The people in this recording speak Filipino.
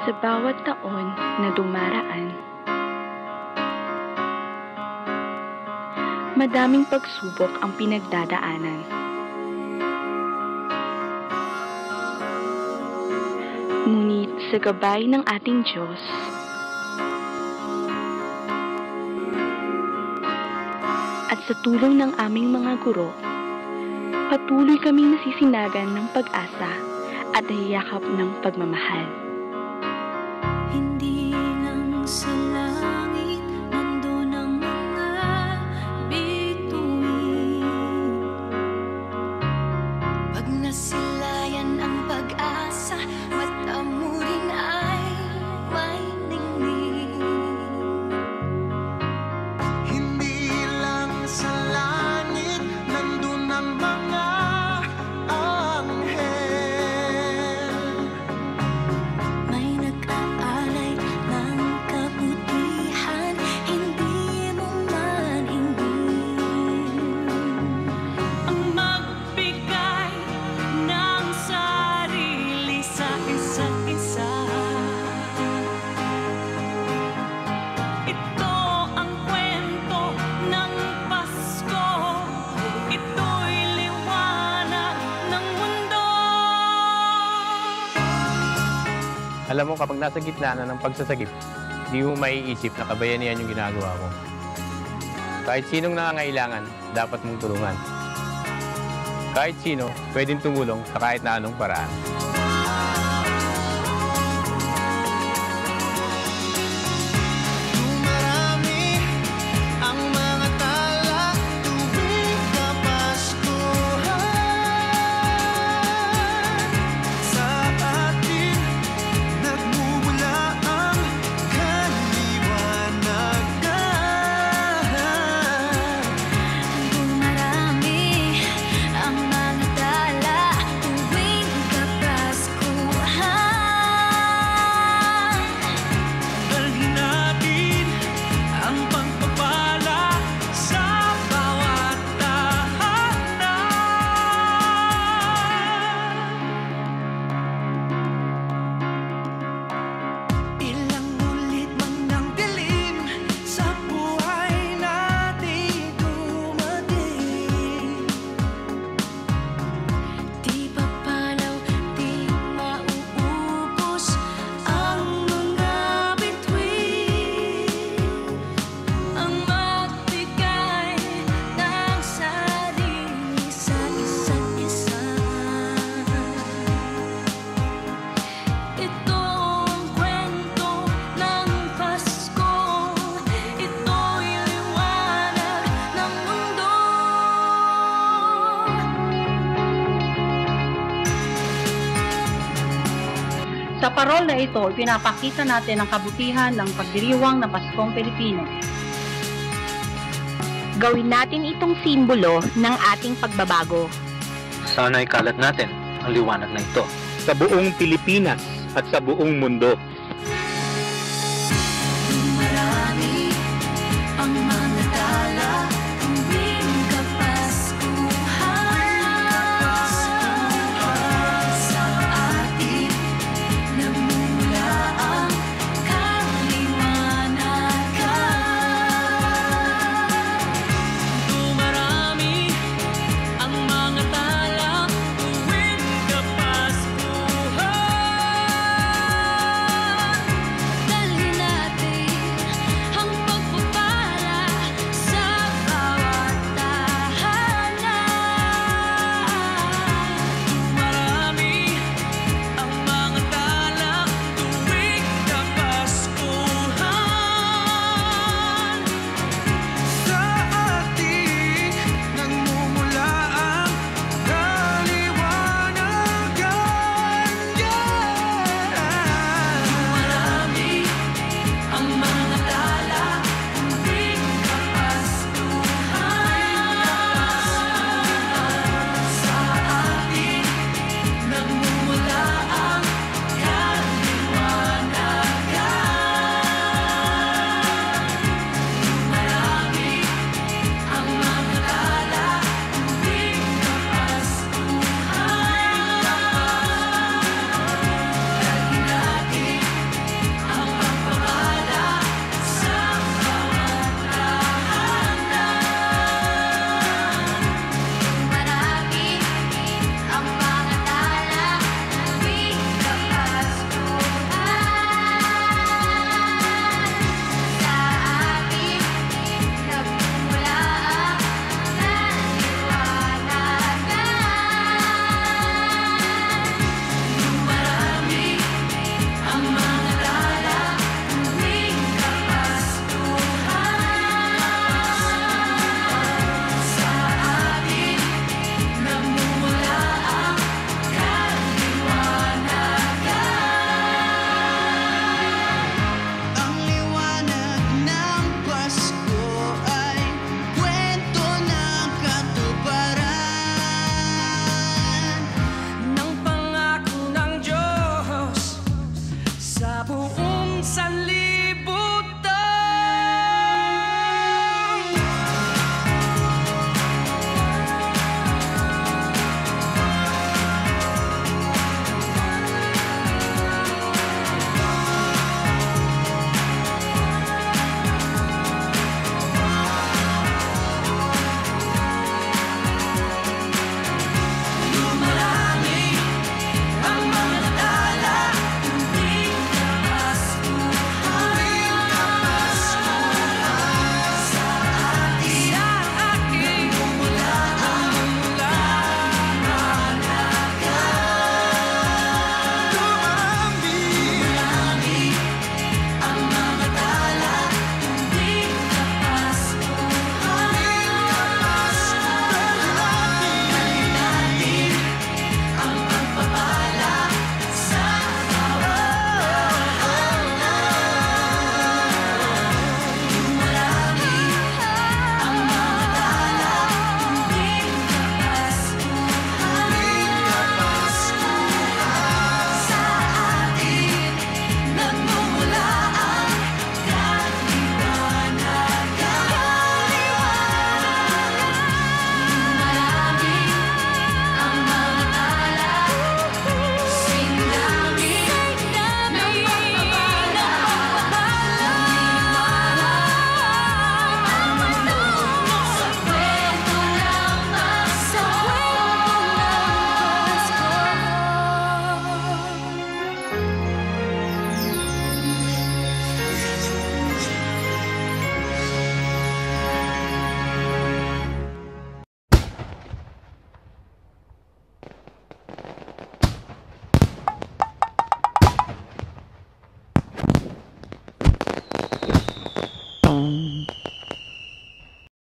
Sa bawat taon na dumaraan, madaming pagsubok ang pinagdadaanan. Ngunit sa gabay ng ating Diyos, at sa tulong ng aming mga guro, patuloy kaming nasisinagan ng pag-asa at nahiyakap ng pagmamahal. Hindi lang sa langit nandun ang mga bituin. Pag nasilayan ang pag-asa, mata mo rin ay may ningning. Hindi lang sa langit nandun ang mga anghel. May nag-aalay ng kabutihan, hindi mo man hingin. Ang magbigay ng sarili sa isa't isa. Ito ang kwento ng Pasko. Ito'y liwanag ng mundo. Alam mo, kapag nasa gitna na ng pagsasagip, hindi mo maiisip na kabayanihan yung ginagawa mo. Kahit sinong nangangailangan, dapat mong tulungan. Kahit sino, pwedeng tumulong sa kahit na anong paraan. Dumarami ang mga tala tuwing Kapaskuhan. Sa atin nagmumula ang kaliwanagan. Dumarami ang mga dala tuwing Kapaskuhan. Dalhin natin ang pagpapala sa bawat tahanan. Ilang ulit man ang dilim sa buhay natin dumating. Di papalaw, di mauubos ang mga bituin. Ang magbigay ng sarili sa isa't isa. Ito ang kwento ng Pasko. Ito'y liwanag ng mundo. Sa parol na ito, pinapakita natin ang kabutihan ng pagdiriwang ng Paskong Pilipino. Gawin natin itong simbolo ng ating pagbabago. Sana ikalat natin ang liwanag na ito Sa buong Pilipinas at sa buong mundo.